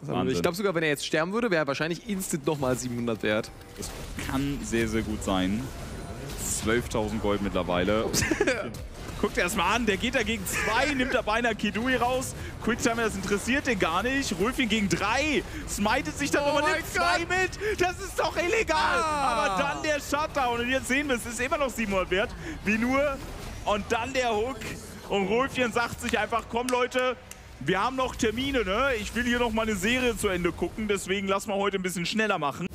Ich glaube sogar, wenn er jetzt sterben würde, wäre er wahrscheinlich instant nochmal 700 wert. Das kann sehr, sehr gut sein. 12.000 Gold mittlerweile. Guckt dir das mal an, der geht da gegen 2, nimmt da beinahe Kidui raus. Quicktimer, das interessiert den gar nicht. Rülfing gegen 3, smitet sich dann aber nimmt 2 mit. Das ist doch illegal. Aber dann der Shutdown. Und jetzt sehen wir, es ist immer noch 700 wert. Wie nur. Und dann der Hook. Und Rülfchen sagt sich einfach, komm Leute, wir haben noch Termine, ne? Ich will hier noch mal eine Serie zu Ende gucken. Deswegen lassen wir heute ein bisschen schneller machen.